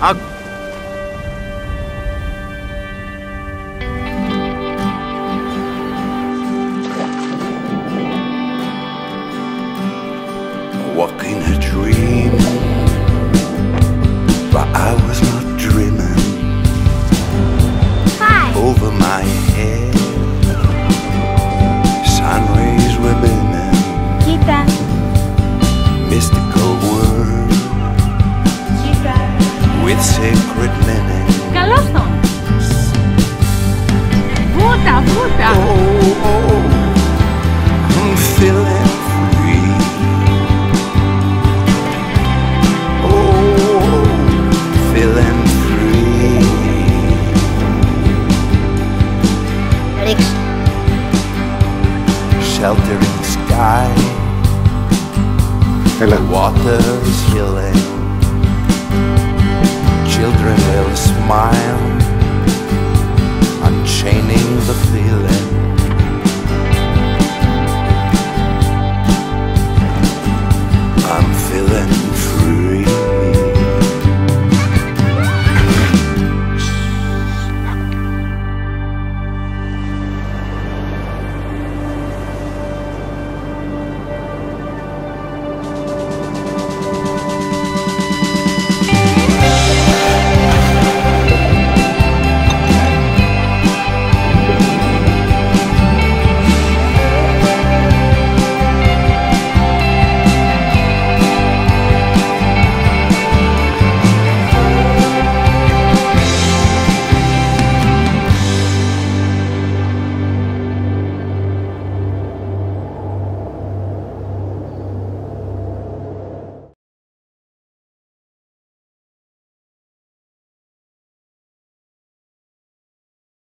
Walking a dream, but I was not dreaming. Five. Over my head, sun rays were beaming. Κοίτα. Mystical words Κοίτα. with sacred meaning. Καλώς τον. Βούτα, βούτα. Oh, I'm feeling free. Oh, feeling free. Ρίξε. Sheltering sky, the water's healing. Children will smile, unchaining the feeling.